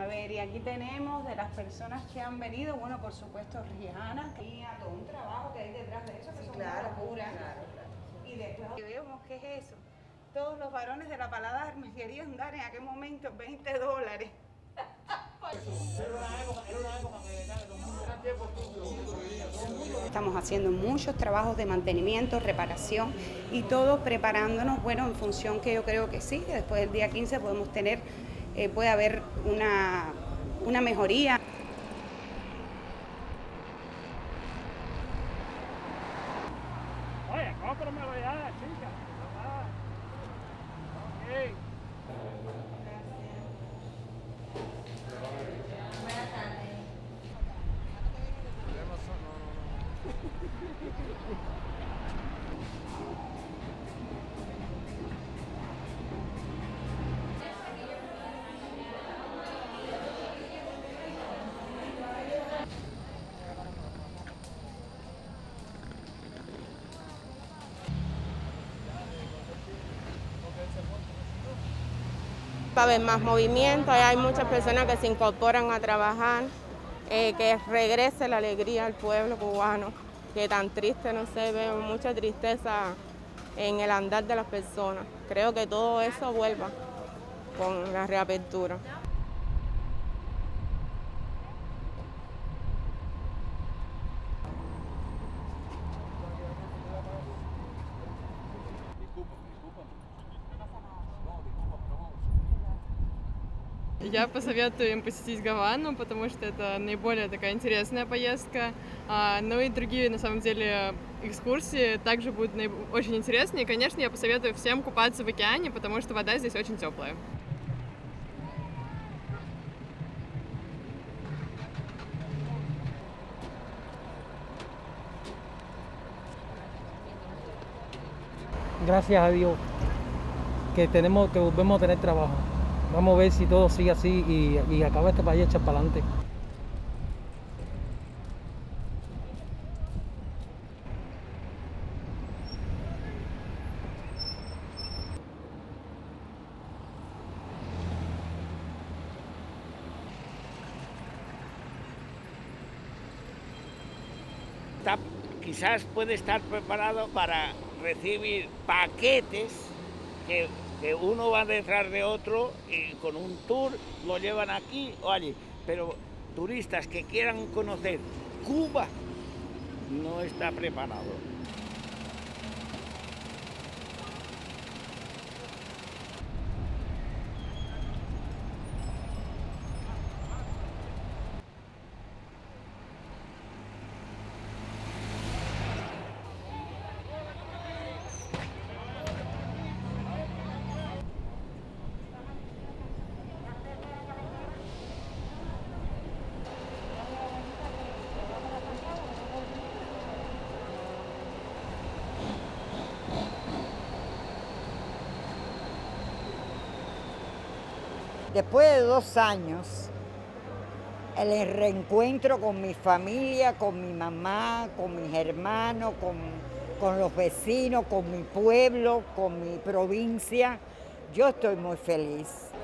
A ver, y aquí tenemos de las personas que han venido, bueno, por supuesto, Rihanna, que hay todo un trabajo que hay detrás de eso, que sí, son una locura. Claro. Y después vemos, ¿qué es eso? Todos los varones de la palada me querían dar en aquel momento $20. Estamos haciendo muchos trabajos de mantenimiento, reparación y todo preparándonos, bueno, en función que yo creo que sí, que después del día 15 podemos tener, puede haber una mejoría. Oye, cómpramelo ya, chica. Okay. Buenas tardes. Va a haber más movimiento, hay muchas personas que se incorporan a trabajar, que regrese la alegría al pueblo cubano, que tan triste, no sé, veo mucha tristeza en el andar de las personas. Creo que todo eso vuelva con la reapertura. Я посоветую им посетить Гавану, потому что это наиболее такая интересная поездка. Ну и другие, на самом деле, экскурсии также будут очень интересные. И, конечно, я посоветую всем купаться в океане, потому что вода здесь очень теплая. Gracias a Dios que volvemos a tener trabajo. Vamos a ver si todo sigue así y acaba este país echar para adelante. Quizás puede estar preparado para recibir paquetes que uno va detrás de otro y con un tour lo llevan aquí o allí. Pero turistas que quieran conocer Cuba no está preparado. Después de 2 años, el reencuentro con mi familia, con mi mamá, con mis hermanos, con los vecinos, con mi pueblo, con mi provincia, yo estoy muy feliz.